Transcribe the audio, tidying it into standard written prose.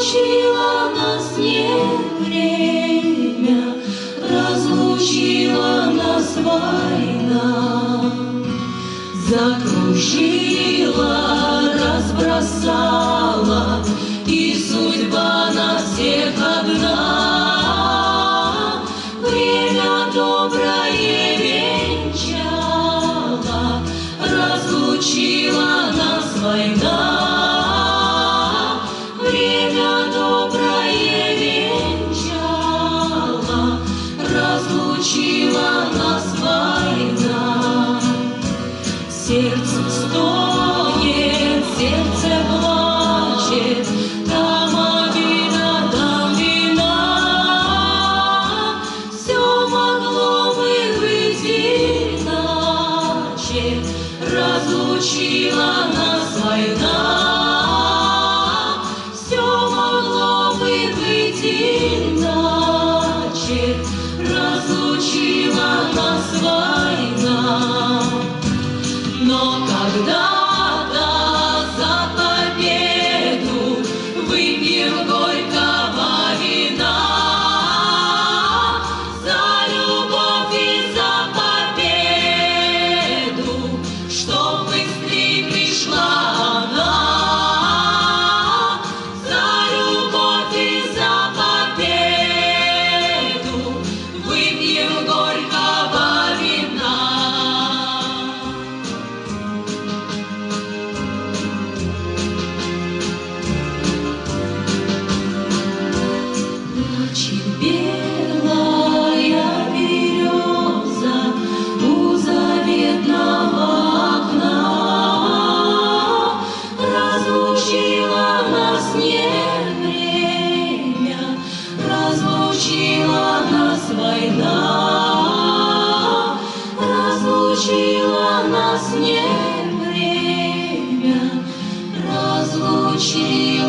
разлучило нас не время, разлучила нас война, закружила, разбросала, и судьба нас всех одна. Время доброе венчало, разлучила нас война. Время доброе венчало, разлучила нас война. Сердце стонет, сердце плачет, там обида, там вина. Все могло бы быть иначе, разлучила нас война. Все могло бы быть иначе, разлучила нас война. Но когда-то за победу выпьем горького вина, за любовь и за победу, чтоб быстрей пришла она. За любовь и за победу выпьем горького вина. Плачет белая береза у заветного окна, разлучила нас не время, разлучила нас война, разлучила нас не время, разлучила